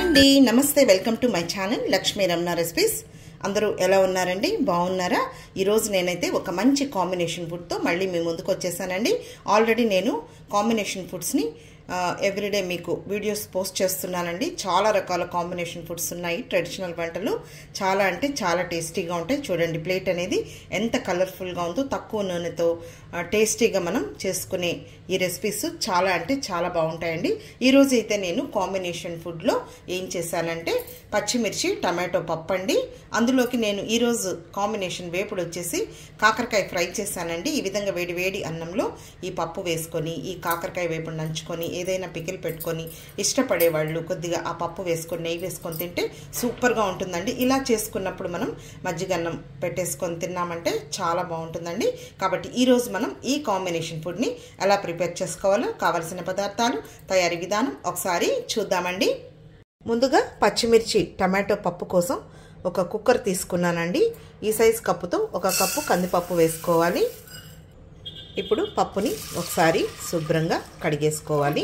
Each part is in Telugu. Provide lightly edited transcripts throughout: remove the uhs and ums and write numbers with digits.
అండి నమస్తే welcome to my channel Lakshmi Ramana recipes అందరూ ఎలా ఉన్నారండి బాగున్నారా ఈ రోజు నేనైతే ఒక మంచి కాంబినేషన్ ఫుడ్ తో మళ్ళీ మీ ముందుకు వచ్చేసానండి ఆల్రెడీ నేను కాంబినేషన్ ఫుడ్స్ ని ఎవ్రీడే మీకు వీడియోస్ పోస్ట్ చేస్తున్నానండి చాలా రకాల కాంబినేషన్ ఫుడ్స్ ఉన్నాయి ట్రెడిషనల్ వంటలు చాలా అంటే చాలా టేస్టీగా ఉంటాయి చూడండి ప్లేట్ అనేది ఎంత కలర్ఫుల్ గా ఉందో తక్కువ నూనెతో టేస్టీగా మనం చేసుకునే ఈ రెసిపీస్ చాలా అంటే చాలా బాగుంటాయండి ఈ రోజు అయితే నేను కాంబినేషన్ ఫుడ్ లో ఏం చేశానంటే పచ్చిమిర్చి టమాటో పప్పు అండి అందులోకి నేను ఈ రోజు కాంబినేషన్ వేపుడు వచ్చేసి కాకరకాయ ఫ్రై చేశానండి ఈ విధంగా వేడి వేడి అన్నంలో ఈ పప్పు వేసుకొని ఈ కాకరకాయ వేపుడు నంచుకొని ఏదైనా పికిల్ పెట్టుకొని ఇష్టపడే వాళ్ళు కొద్దిగా ఆ పప్పు వేసుకొని నెయ్యి వేసుకొని తింటే సూపర్ గా ఉంటుందండి ఇలా చేసుకున్నప్పుడు మనం మజ్జిగన్నం పెట్టేసుకొని తిన్నామంటే చాలా బాగుంటుందండి కాబట్టి ఈ రోజు మనం ఈ కాంబినేషన్ ఫుడ్ ని ఎలా ప్రిపేర్ చేసుకోవాలో కావాల్సిన పదార్థాలు తయారీ విధానం ఒకసారి చూద్దామండి ముందుగా పచ్చిమిర్చి టమాటో పప్పు కోసం ఒక కుక్కర్ తీసుకున్నానండి ఈ సైజ్ కప్పుతో ఒక కప్పు కందిపప్పు వేసుకోవాలి ఇప్పుడు పప్పుని ఒకసారి శుభ్రంగా కడిగేసుకోవాలి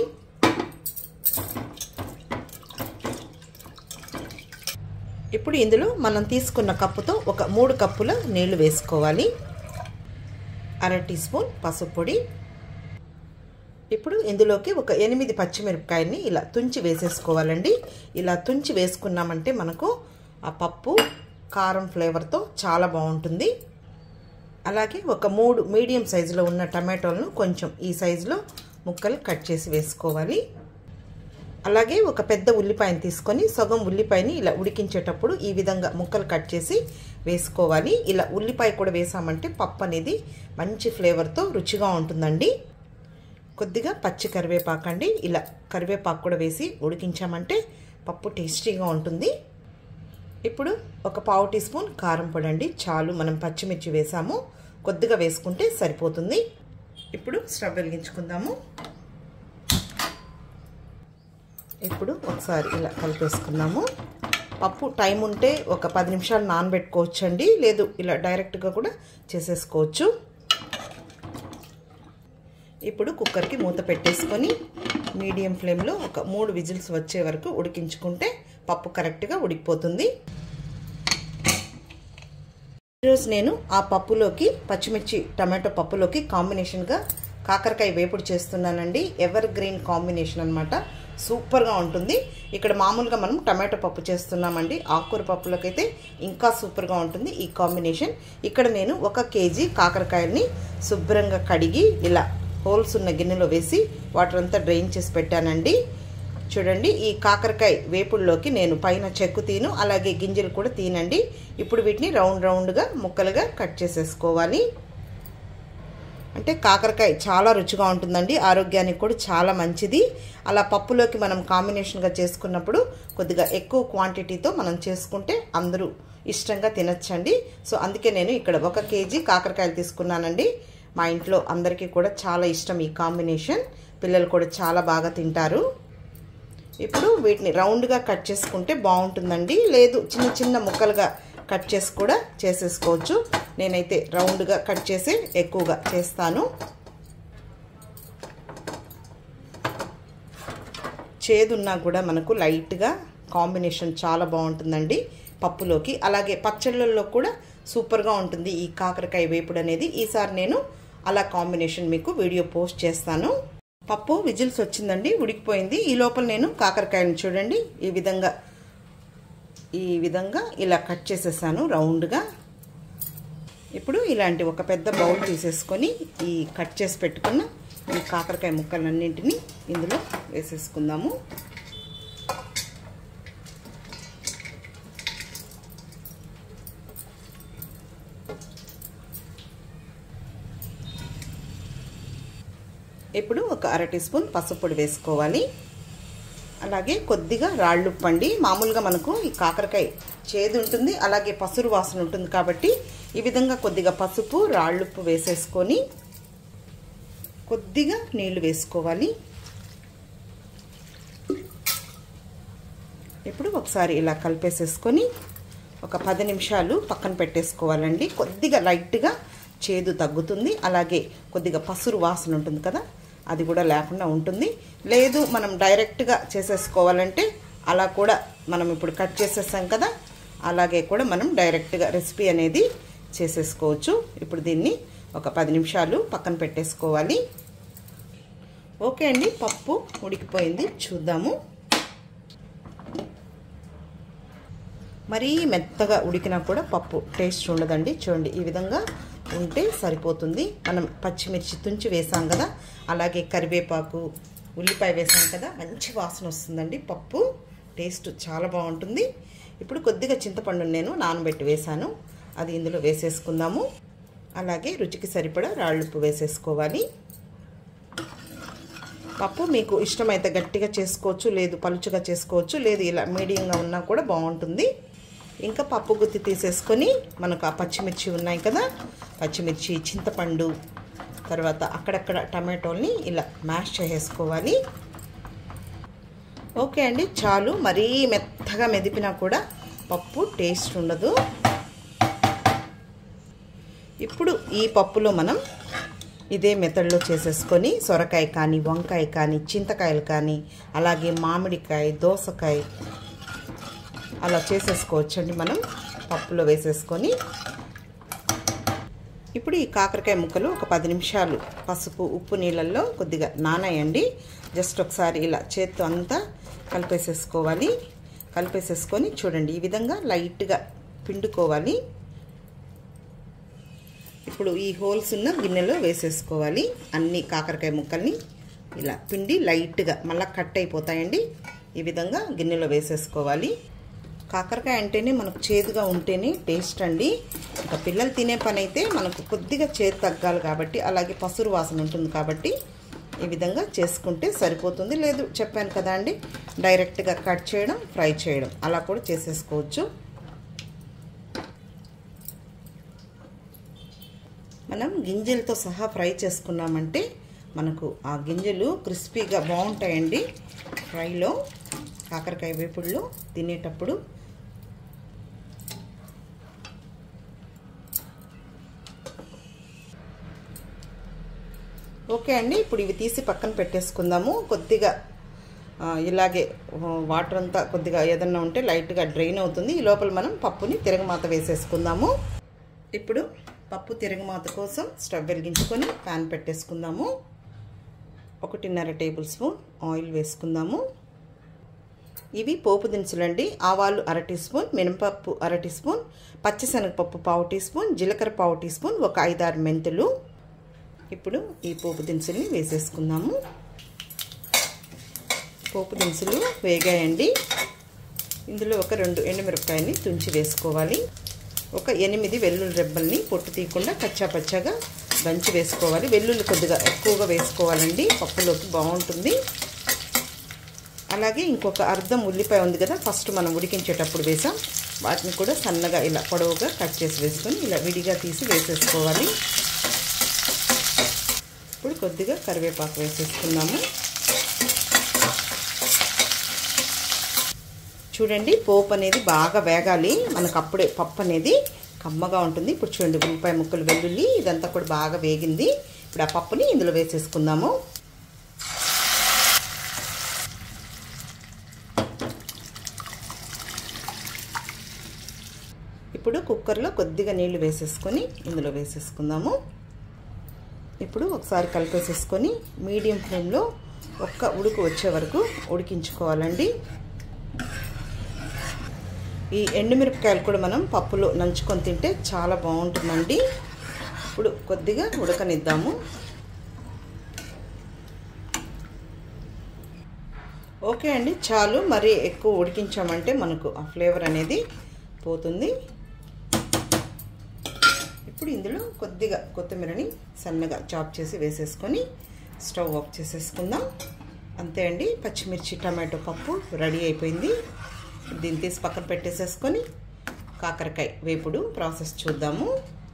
ఇప్పుడు ఇందులో మనం తీసుకున్న కప్పుతో ఒక 3 కప్పుల నీళ్లు వేసుకోవాలి అర టీ స్పూన్ పసుపు పొడి ఇప్పుడు ఇందులోకి ఒక 8 పచ్చిమిరపకాయల్ని ఇలా తుంచి వేసేసుకోవాలండి ఇలా తుంచి వేసుకున్నామంటే మనకు ఆ పప్పు కారం ఫ్లేవర్తో చాలా బాగుంటుంది అలాగే ఒక 3 మీడియం సైజులో ఉన్న టమాటోలను కొంచెం ఈ సైజులో ముక్కలు కట్ చేసి వేసుకోవాలి అలాగే ఒక పెద్ద ఉల్లిపాయని తీసుకొని సగం ఉల్లిపాయని ఇలా ఉడికించేటప్పుడు ఈ విధంగా ముక్కలు కట్ చేసి వేసుకోవాలి ఇలా ఉల్లిపాయ కూడా వేసామంటే పప్పు అనేది మంచి ఫ్లేవర్తో రుచిగా ఉంటుందండి కొద్దిగా పచ్చి కరివేపాకు అండి ఇలా కరివేపాకు కూడా వేసి ఉడికించామంటే పప్పు టేస్టీగా ఉంటుంది ఇప్పుడు ఒక పావు టీ స్పూన్ కారం పొడి అండి చాలు మనం పచ్చిమిర్చి వేసాము కొద్దిగా వేసుకుంటే సరిపోతుంది ఇప్పుడు స్టవ్ వెలిగించుకుందాము ఇప్పుడు ఒకసారి ఇలా కలిపేసుకుందాము పప్పు టైం ఉంటే ఒక 10 నిమిషాలు నానబెట్టుకోవచ్చు అండి లేదు ఇలా డైరెక్ట్గా కూడా చేసేసుకోవచ్చు ఇప్పుడు కుక్కర్కి మూత పెట్టేసుకొని మీడియం ఫ్లేమ్లో ఒక 3 విజిల్స్ వచ్చే వరకు ఉడికించుకుంటే పప్పు కరెక్ట్గా ఉడికిపోతుంది ఈరోజు నేను ఆ పప్పులోకి పచ్చిమిర్చి టమాటో పప్పులోకి కాంబినేషన్గా కాకరకాయ వేపుడు చేస్తున్నానండి ఎవర్ గ్రీన్ కాంబినేషన్ అనమాట సూపర్గా ఉంటుంది ఇక్కడ మామూలుగా మనం టమాటో పప్పు చేస్తున్నామండి ఆకుకూర పప్పులోకి అయితే ఇంకా సూపర్గా ఉంటుంది ఈ కాంబినేషన్ ఇక్కడ నేను 1 కేజీ కాకరకాయల్ని శుభ్రంగా కడిగి ఇలా హోల్స్ ఉన్న గిన్నెలో వేసి వాటర్ అంతా డ్రైన్ చేసి పెట్టానండి చూడండి ఈ కాకరకాయ వేపుల్లోకి నేను పైన చెక్కు తీను అలాగే గింజలు కూడా తీనండి ఇప్పుడు వీటిని రౌండ్గా ముక్కలుగా కట్ చేసేసుకోవాలి అంటే కాకరకాయ చాలా రుచిగా ఉంటుందండి ఆరోగ్యానికి కూడా చాలా మంచిది అలా పప్పులోకి మనం కాంబినేషన్గా చేసుకున్నప్పుడు కొద్దిగా ఎక్కువ క్వాంటిటీతో మనం చేసుకుంటే అందరూ ఇష్టంగా తినచ్చండి సో అందుకే నేను ఇక్కడ 1 కేజీ కాకరకాయలు తీసుకున్నానండి మా ఇంట్లో అందరికీ కూడా చాలా ఇష్టం ఈ కాంబినేషన్ పిల్లలు కూడా చాలా బాగా తింటారు ఇప్పుడు వీటిని రౌండ్గా కట్ చేసుకుంటే బాగుంటుందండి లేదు చిన్న చిన్న ముక్కలుగా కట్ చేసి కూడా చేసేసుకోవచ్చు నేనైతే రౌండ్గా కట్ చేసి ఎక్కువగా చేస్తాను చేదున్నా కూడా మనకు లైట్గా కాంబినేషన్ చాలా బాగుంటుందండి పప్పులోకి అలాగే పచ్చళ్ళల్లో కూడా సూపర్గా ఉంటుంది ఈ కాకరకాయ వేపుడు అనేది ఈసారి నేను అలా కాంబినేషన్ మీకు వీడియో పోస్ట్ చేస్తాను పప్పు విజిల్స్ వచ్చిందండి ఉడికిపోయింది ఈ లోపల నేను కాకరకాయని చూడండి ఈ విధంగా ఇలా కట్ చేసేసాను రౌండ్గా ఇప్పుడు ఇలాంటి ఒక పెద్ద బౌల్ తీసేసుకొని ఈ కట్ చేసి పెట్టుకున్న ఈ కాకరకాయ ముక్కలన్నింటినీ ఇందులో వేసేసుకుందాము ఇప్పుడు ఒక అర టీ స్పూన్ పసుపు పొడి వేసుకోవాలి అలాగే కొద్దిగా రాళ్ళుప్పు అండి మామూలుగా మనకు ఈ కాకరకాయ చేదు ఉంటుంది అలాగే పసురు వాసన ఉంటుంది కాబట్టి ఈ విధంగా కొద్దిగా పసుపు రాళ్ళుప్పు వేసేసుకొని కొద్దిగా నీళ్లు వేసుకోవాలి ఇప్పుడు ఒకసారి ఇలా కలిపేసేసుకొని ఒక 10 నిమిషాలు పక్కన పెట్టేసుకోవాలండి కొద్దిగా లైట్గా చేదు తగ్గుతుంది అలాగే కొద్దిగా పసురు వాసన ఉంటుంది కదా అది కూడా లేకుండా ఉంటుంది లేదు మనం డైరెక్ట్ గా చేసేసుకోవాలంటే అలా కూడా మనం ఇప్పుడు కట్ చేసేసాం కదా, అలాగే కూడా మనం డైరెక్ట్గా రెసిపీ అనేది చేసేసుకోవచ్చు. ఇప్పుడు దీన్ని ఒక 10 నిమిషాలు పక్కన పెట్టేసుకోవాలి. ఓకే అండి, పప్పు ఉడికిపోయింది, చూద్దాము. మరీ మెత్తగా ఉడికినా కూడా పప్పు టేస్ట్ ఉండదండి. చూడండి, ఈ విధంగా ఉంటే సరిపోతుంది. మనం పచ్చిమిర్చి తుంచి వేసాం కదా, అలాగే కరివేపాకు, ఉల్లిపాయ వేసాం కదా, మంచి వాసన వస్తుందండి. పప్పు టేస్ట్ చాలా బాగుంటుంది. ఇప్పుడు కొద్దిగా చింతపండు నేను నానబెట్టి వేసాను, అది ఇందులో వేసేసుకుందాము. అలాగే రుచికి సరిపడా రాళ్ళుప్పు వేసేసుకోవాలి. పప్పు మీకు ఇష్టమైతే గట్టిగా చేసుకోవచ్చు, లేదు పలుచగా చేసుకోవచ్చు, లేదు ఇలా మీడియంగా ఉన్నా కూడా బాగుంటుంది. ఇంకా పప్పు గుత్తి తీసేసుకొని మనకు ఆ పచ్చిమిర్చి ఉన్నాయి కదా, పచ్చిమిర్చి, చింతపండు, తర్వాత అక్కడక్కడ టమాటోల్ని ఇలా మ్యాష్ చేసేసుకోవాలి. ఓకే అండి, చాలు. మరీ మెత్తగా మెదిపినా కూడా పప్పు టేస్ట్ ఉండదు. ఇప్పుడు ఈ పప్పులో మనం ఇదే మెథడ్లో చేసేసుకొని సొరకాయ కానీ, వంకాయ కానీ, చింతకాయలు కానీ, అలాగే మామిడికాయ, దోసకాయ అలా చేసేసుకోవచ్చండి. మనం పప్పులో వేసేసుకొని ఇప్పుడు ఈ కాకరకాయ ముక్కలు ఒక 10 నిమిషాలు పసుపు, ఉప్పు నీళ్ళల్లో కొద్దిగా నానాయండి. జస్ట్ ఒకసారి ఇలా చేత్తో అంతా కలిపేసేసుకోవాలి. కలిపేసేసుకొని చూడండి, ఈ విధంగా లైట్గా పిండుకోవాలి. ఇప్పుడు ఈ హోల్స్ ఉన్న గిన్నెలో వేసేసుకోవాలి. అన్ని కాకరకాయ ముక్కల్ని ఇలా పిండి లైట్గా, మళ్ళీ కట్ అయిపోతాయండి. ఈ విధంగా గిన్నెలో వేసేసుకోవాలి. కాకరకాయ అంటేనే మనకు చేదుగా ఉంటేనే టేస్ట్ అండి. ఇంకా పిల్లలు తినే పని అయితే మనకు కొద్దిగా చేదు తగ్గాలి కాబట్టి, అలాగే పసురు వాసన ఉంటుంది కాబట్టి ఈ విధంగా చేసుకుంటే సరిపోతుంది. లేదు చెప్పాను కదా అండి, డైరెక్ట్గా కట్ చేయడం, ఫ్రై చేయడం అలా కూడా చేసేసుకోవచ్చు. మనం గింజలతో సహా ఫ్రై చేసుకున్నామంటే మనకు ఆ గింజలు క్రిస్పీగా బాగుంటాయండి ఫ్రైలో, కాకరకాయ వేపుడులో తినేటప్పుడు. ఓకే అండి, ఇప్పుడు ఇవి తీసి పక్కన పెట్టేసుకుందాము. కొద్దిగా ఇలాగే వాటర్ అంతా కొద్దిగా ఏదన్నా ఉంటే లైట్గా డ్రైన్ అవుతుంది. ఈ లోపల మనం పప్పుని తిరగమాత వేసేసుకుందాము. ఇప్పుడు పప్పు తిరగమాత కోసం స్టవ్ వెలిగించుకొని ప్యాన్ పెట్టేసుకుందాము. 1.5 టేబుల్ స్పూన్ ఆయిల్ వేసుకుందాము. ఇవి పోపు దినుసులండి. ఆవాలు 1/2 టీ స్పూన్, మినపప్పు 1/2 టీ స్పూన్, పచ్చిశనగపప్పు 1/4 టీ స్పూన్, జీలకర్ర 1/4 టీ స్పూన్, ఒక 5-6 మెంతులు. ఇప్పుడు ఈ పోపు దినుసుల్ని వేసేసుకుందాము. పోపు దినుసులు వేగాయండి. ఇందులో ఒక 2 ఎండుమిరపకాయల్ని తుంచి వేసుకోవాలి. ఒక 8 వెల్లుల్లి రెబ్బల్ని పొట్టు తీయకుండా కచ్చాపచ్చాగా దంచి వేసుకోవాలి. వెల్లుల్లి కొద్దిగా ఎక్కువగా వేసుకోవాలండి, పప్పులోకి బాగుంటుంది. అలాగే ఇంకొక అర్ధం ఉల్లిపాయ ఉంది కదా, ఫస్ట్ మనం ఉడికించేటప్పుడు వేసాం, వాటిని కూడా సన్నగా ఇలా పొడవుగా కట్ చేసి వేసుకొని ఇలా విడిగా తీసి వేసేసుకోవాలి. ఇప్పుడు కొద్దిగా కరివేపాకు వేసేసుకున్నాము. చూడండి, పోపు అనేది బాగా వేగాలి మనకు, అప్పుడే పప్పు అనేది కమ్మగా ఉంటుంది. ఇప్పుడు చూడండి, ఉల్లిపాయ ముక్కలు, వెల్లుల్లి ఇదంతా కూడా బాగా వేగింది. ఇప్పుడు ఆ పప్పుని ఇందులో వేసేసుకుందాము. ఇప్పుడు కుక్కర్లో కొద్దిగా నీళ్లు వేసేసుకొని ఇందులో వేసేసుకుందాము. ఇప్పుడు ఒకసారి కలిపేసేసుకొని మీడియం ఫ్లేమ్లో ఒక్క ఉడుకు వచ్చే వరకు ఉడికించుకోవాలండి. ఈ ఎండుమిరపకాయలు కూడా మనం పప్పులో నంచుకొని తింటే చాలా బాగుంటుందండి. ఇప్పుడు కొద్దిగా ఉడకనిద్దాము. ఓకే అండి, చాలు. మరీ ఎక్కువ ఉడికించామంటే మనకు ఆ ఫ్లేవర్ అనేది పోతుంది. ఇప్పుడు ఇందులో కొద్దిగా కొత్తిమీరని సన్నగా చాప్ చేసి వేసేసుకొని స్టవ్ ఆఫ్ చేసేసుకుందాం. అంతే అండి, పచ్చిమిర్చి టమాటో పప్పు రెడీ అయిపోయింది. దీన్ని తీసి పక్కన పెట్టేసేసుకొని కాకరకాయ వేపుడు ప్రాసెస్ చూద్దాము.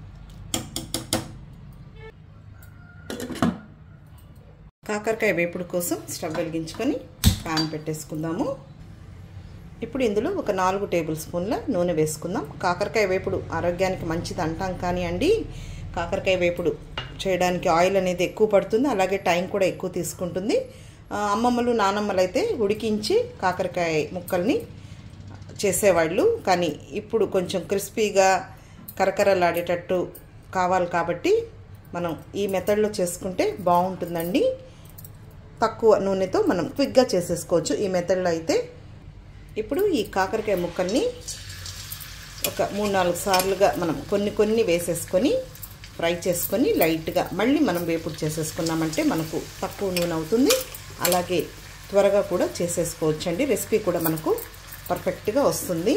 కాకరకాయ వేపుడు కోసం స్టవ్ వెలిగించుకొని ప్యాన్ పెట్టేసుకుందాము. ఇప్పుడు ఇందులో ఒక 4 టేబుల్ స్పూన్ల నూనె వేసుకుందాం. కాకరకాయ వేపుడు ఆరోగ్యానికి మంచిది అంటాం కానీ అండి, కాకరకాయ వేపుడు చేయడానికి ఆయిల్ అనేది ఎక్కువ పడుతుంది, అలాగే టైం కూడా ఎక్కువ తీసుకుంటుంది. అమ్మమ్మలు నానమ్మలు అయితే ఉడికించి కాకరకాయ ముక్కల్ని చేసేవాళ్ళు. కానీ ఇప్పుడు కొంచెం క్రిస్పీగా కరకరలాడేటట్టు కావాలి కాబట్టి మనం ఈ మెథడ్లో చేసుకుంటే బాగుంటుందండి. తక్కువ నూనెతో మనం క్విక్గా చేసేసుకోవచ్చు ఈ మెథడ్లో అయితే. ఇప్పుడు ఈ కాకరకాయ ముక్కల్ని ఒక 3-4 సార్లుగా మనం కొన్ని వేసేసుకొని ఫ్రై చేసుకొని లైట్గా మళ్ళీ మనం వేపుడు చేసేసుకున్నామంటే మనకు తక్కువ నూనె అవుతుంది. అలాగే త్వరగా కూడా చేసేసుకోవచ్చు అండి. రెసిపీ కూడా మనకు పర్ఫెక్ట్గా వస్తుంది.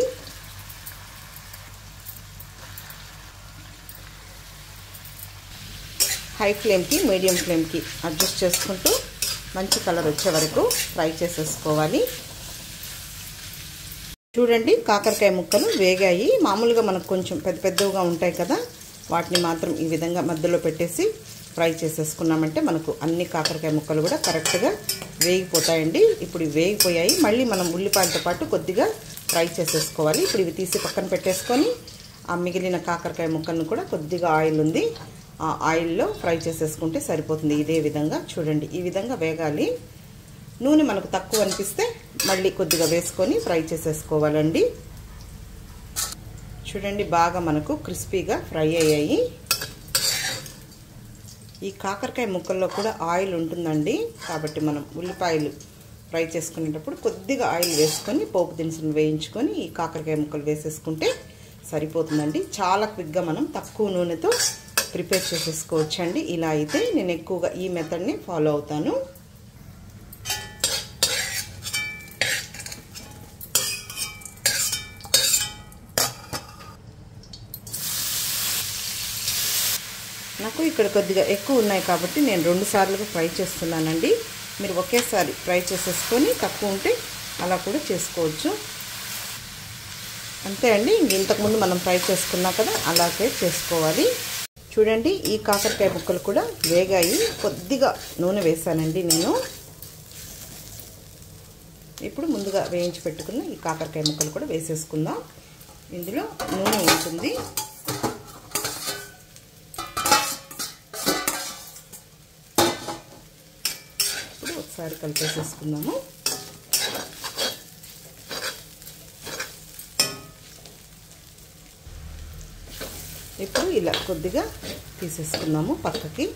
హై ఫ్లేమ్కి మీడియం ఫ్లేమ్కి అడ్జస్ట్ చేసుకుంటూ మంచి కలర్ వచ్చే వరకు ఫ్రై చేసేసుకోవాలి. చూడండి కాకరకాయ ముక్కలు వేగాయి. మామూలుగా మనకు కొంచెం పెద్దగా ఉంటాయి కదా, వాటిని మాత్రం ఈ విధంగా మధ్యలో పెట్టేసి ఫ్రై చేసేసుకున్నామంటే మనకు అన్ని కాకరకాయ ముక్కలు కూడా కరెక్ట్గా వేగిపోతాయండి. ఇప్పుడు వేగిపోయాయి. మళ్ళీ మనం ఉల్లిపాయలతో పాటు కొద్దిగా ఫ్రై చేసేసుకోవాలి. ఇప్పుడు ఇవి తీసి పక్కన పెట్టేసుకొని ఆ మిగిలిన కాకరకాయ ముక్కలను కూడా కొద్దిగా ఆయిల్ ఉంది, ఆ ఆయిల్లో ఫ్రై చేసేసుకుంటే సరిపోతుంది. ఇదే విధంగా చూడండి, ఈ విధంగా వేగాలి. నూనె మనకు తక్కువ అనిపిస్తే మళ్ళీ కొద్దిగా వేసుకొని ఫ్రై చేసేసుకోవాలండి. చూడండి బాగా మనకు క్రిస్పీగా ఫ్రై అయ్యాయి. ఈ కాకరకాయ ముక్కల్లో కూడా ఆయిల్ ఉంటుందండి, కాబట్టి మనం ఉల్లిపాయలు ఫ్రై చేసుకునేటప్పుడు కొద్దిగా ఆయిల్ వేసుకొని పోపు దినుసులు వేయించుకొని ఈ కాకరకాయ ముక్కలు వేసేసుకుంటే సరిపోతుందండి. చాలా క్విక్గా మనం తక్కువ నూనెతో ప్రిపేర్ చేసేసుకోవచ్చండి. ఇలా అయితే నేను ఎక్కువగా ఈ మెథడ్ని ఫాలో అవుతాను. నాకు ఇక్కడ కొద్దిగా ఎక్కువ ఉన్నాయి కాబట్టి నేను 2 సార్లుగా ఫ్రై చేస్తున్నానండి. మీరు ఒకేసారి ఫ్రై చేసేసుకొని తక్కువ ఉంటే అలా కూడా చేసుకోవచ్చు. అంతే అండి, ఇంతకుముందు మనం ఫ్రై చేసుకున్నా కదా అలాగే చేసుకోవాలి. చూడండి ఈ కాకరకాయ ముక్కలు కూడా వేగాయి. కొద్దిగా నూనె వేసానండి నేను. ఇప్పుడు ముందుగా వేయించి పెట్టుకున్న ఈ కాకరకాయ ముక్కలు కూడా వేసేసుకుందాం. ఇందులో నూనె ఉంటుంది. ఒకసారి కలిపేసేసుకుందాము. ఇప్పుడు ఇలా కొద్దిగా తీసేసుకుందాము పక్కకి.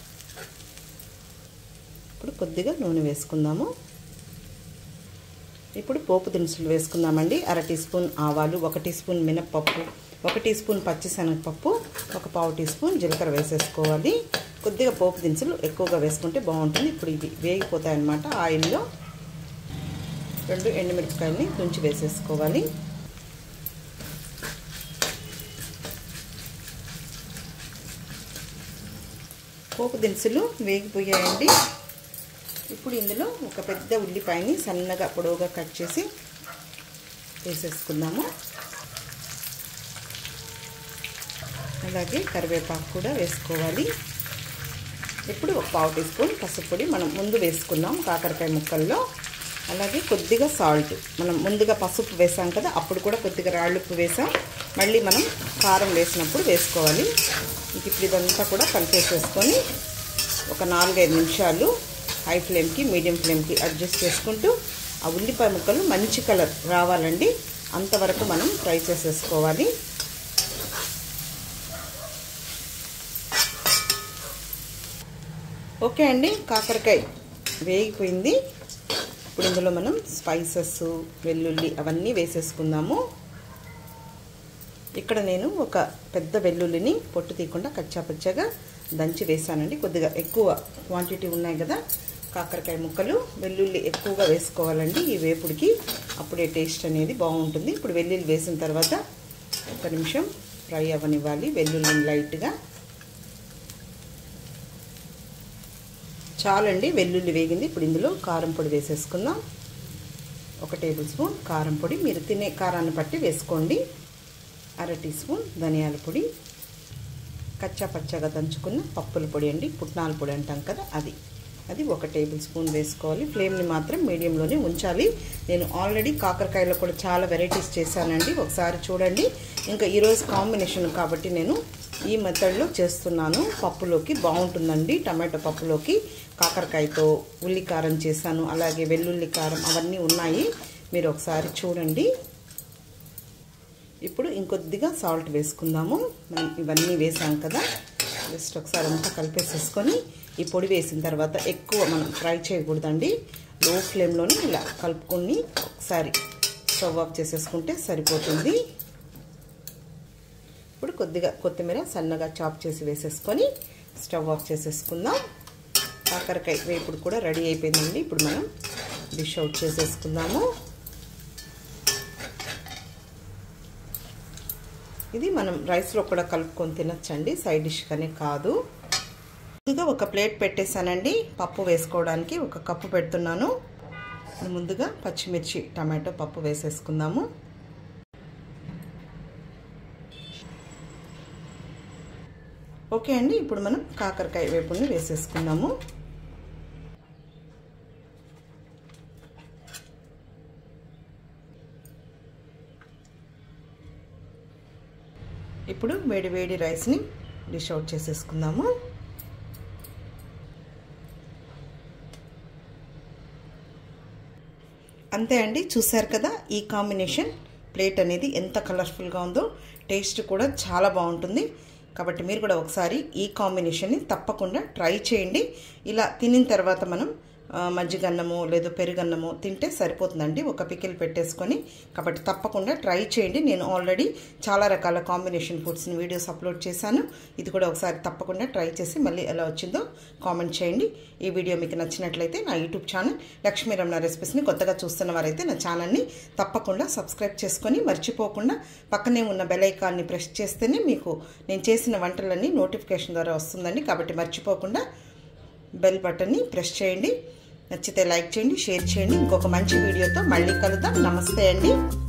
ఇప్పుడు కొద్దిగా నూనె వేసుకుందాము. ఇప్పుడు పోపు దినుసులు వేసుకుందామండి. 1/2 టీ స్పూన్ ఆవాలు, 1 టీ స్పూన్ మినప్పప్పు, 1 టీ స్పూన్ పచ్చిశనగపప్పు, 1/4 టీ స్పూన్ జీలకర్ర వేసేసుకోవాలి. కొద్దిగా పోపు దినుసులు ఎక్కువగా వేసుకుంటే బాగుంటుంది. ఇప్పుడు ఇవి వేగిపోతాయి అన్నమాట. ఆయిల్లో 2 ఎండుమిరపకాయలని తుంచి వేసేసుకోవాలి. పోపు దినుసులు వేగిపోయాయండి. ఇప్పుడు ఇందులో ఒక పెద్ద ఉల్లిపాయని సన్నగా పొడవుగా కట్ చేసి వేసేసుకుందాము. అలాగే కరివేపాకు కూడా వేసుకోవాలి. ఇప్పుడు 1/4 టీ స్పూన్ పసుపు పొడి మనం ముందు వేసుకున్నాం కాకరకాయ ముక్కల్లో. అలాగే కొద్దిగా సాల్ట్, మనం ముందుగా పసుపు వేసాం కదా అప్పుడు కూడా కొద్దిగా రాళ్ళుప్పు వేసాం, మళ్ళీ మనం కారం వేసినప్పుడు వేసుకోవాలి. ఇప్పుడు ఇదంతా కూడా కలిపేసేసుకొని ఒక 4-5 నిమిషాలు హై ఫ్లేమ్కి మీడియం ఫ్లేమ్కి అడ్జస్ట్ చేసుకుంటూ ఆ ఉల్లిపాయ ముక్కలు మంచి కలర్ రావాలండి, అంతవరకు మనం ఫ్రై చేసేసుకోవాలి. ఓకే అండి, కాకరకాయ వేగిపోయింది. ఇప్పుడు ఇందులో మనం స్పైసెస్, వెల్లుల్లి అవన్నీ వేసేసుకుందాము. ఇక్కడ నేను ఒక పెద్ద వెల్లుల్లిని పొట్టు తీయకుండా కచ్చాపచ్చాగా దంచి వేసానండి. కొద్దిగా ఎక్కువ క్వాంటిటీ ఉన్నాయి కదా కాకరకాయ ముక్కలు, వెల్లుల్లి ఎక్కువగా వేసుకోవాలండి ఈ వేపుడికి, అప్పుడే టేస్ట్ అనేది బాగుంటుంది. ఇప్పుడు వెల్లుల్లి వేసిన తర్వాత 1 నిమిషం ఫ్రై అవ్వనివ్వాలి వెల్లుల్లిని లైట్గా. చాలండి వెల్లుల్లి వేగింది. ఇప్పుడు ఇందులో కారం పొడి వేసేసుకుందాం. 1 టేబుల్ స్పూన్ కారం పొడి, మీరు తినే కారాన్ని బట్టి వేసుకోండి. 1/2 టీ స్పూన్ ధనియాల పొడి, కచ్చా పచ్చగా దంచుకున్న పప్పుల పొడి అండి, పుట్నాల పొడి అంటాం కదా అది. అది 1 టేబుల్ స్పూన్ వేసుకోవాలి. ఫ్లేమ్ని మాత్రం మీడియంలోనే ఉంచాలి. నేను ఆల్రెడీ కాకరకాయలో కూడా చాలా వెరైటీస్ చేశానండి, ఒకసారి చూడండి. ఇంకా ఈరోజు కాంబినేషన్ కాబట్టి నేను ఈ మెథడ్లో చేస్తున్నాను. పప్పులోకి బాగుంటుందండి, టమాటో పప్పులోకి కాకరకాయతో ఉల్లి కారం చేశాను, అలాగే వెల్లుల్లి కారం అవన్నీ ఉన్నాయి, మీరు ఒకసారి చూడండి. ఇప్పుడు ఇంకొద్దిగా సాల్ట్ వేసుకుందాము. మనం ఇవన్నీ వేసాం కదా, జస్ట్ ఒకసారి అంతా కలిపేసేసుకొని ఈ పొడి వేసిన తర్వాత ఎక్కువ మనం ఫ్రై చేయకూడదండి, లో ఫ్లేమ్లోనే ఇలా కలుపుకొని ఒకసారి స్టవ్ ఆఫ్ చేసేసుకుంటే సరిపోతుంది. ఇప్పుడు కొద్దిగా కొత్తిమీర సన్నగా చాప్ చేసి వేసేసుకొని స్టవ్ ఆఫ్ చేసేసుకుందాం. కాకరకాయ వేపుడు కూడా రెడీ అయిపోయిందండి. ఇప్పుడు మనం డిష్ అవుట్ చేసేసుకుందాము. ఇది మనం రైస్లో కూడా కలుపుకొని తినచ్చండి, సైడ్ డిష్ కానీ కాదు. ముందుగా ఒక ప్లేట్ పెట్టేశానండి, పప్పు వేసుకోవడానికి 1 కప్పు పెడుతున్నాను. ముందుగా పచ్చిమిర్చి టమాటో పప్పు వేసేసుకుందాము. ఓకే అండి, ఇప్పుడు మనం కాకరకాయ వేపుడిని వేసేసుకుందాము. ఇప్పుడు వేడి వేడి రైస్ని డిష్ అవుట్ చేసేసుకుందాము. అంతే అండి, చూసారు కదా ఈ కాంబినేషన్. ప్లేట్ అనేది ఎంత కలర్ఫుల్గా ఉందో, టేస్ట్ కూడా చాలా బాగుంటుంది. కాబట్టి మీరు కూడా ఒకసారి ఈ కాంబినేషన్ని తప్పకుండా ట్రై చేయండి. ఇలా తినిన తర్వాత మనం మజ్జిగన్నము లేదా పెరుగన్నము తింటే సరిపోతుందండి, ఒక పికిల్ పెట్టేసుకొని. కాబట్టి తప్పకుండా ట్రై చేయండి. నేను ఆల్రెడీ చాలా రకాల కాంబినేషన్ ఫుడ్స్ని వీడియోస్ అప్లోడ్ చేశాను. ఇది కూడా ఒకసారి తప్పకుండా ట్రై చేసి మళ్ళీ ఎలా వచ్చిందో కామెంట్ చేయండి. ఈ వీడియో మీకు నచ్చినట్లయితే నా యూట్యూబ్ ఛానల్ లక్ష్మీ రమణ రెసిపీస్ని కొత్తగా చూస్తున్న వారైతే నా ఛానల్ని తప్పకుండా సబ్స్క్రైబ్ చేసుకొని మర్చిపోకుండా పక్కనే ఉన్న బెల్ ఐకాన్ని ప్రెస్ చేస్తేనే మీకు నేను చేసిన వంటలన్నీ నోటిఫికేషన్ ద్వారా వస్తుందండి. కాబట్టి మర్చిపోకుండా బెల్ బటన్ని ప్రెస్ చేయండి. నచ్చితే లైక్ చేయండి, షేర్ చేయండి. ఇంకొక మంచి వీడియోతో మళ్ళీ కలుద్దాం. నమస్తే అండి.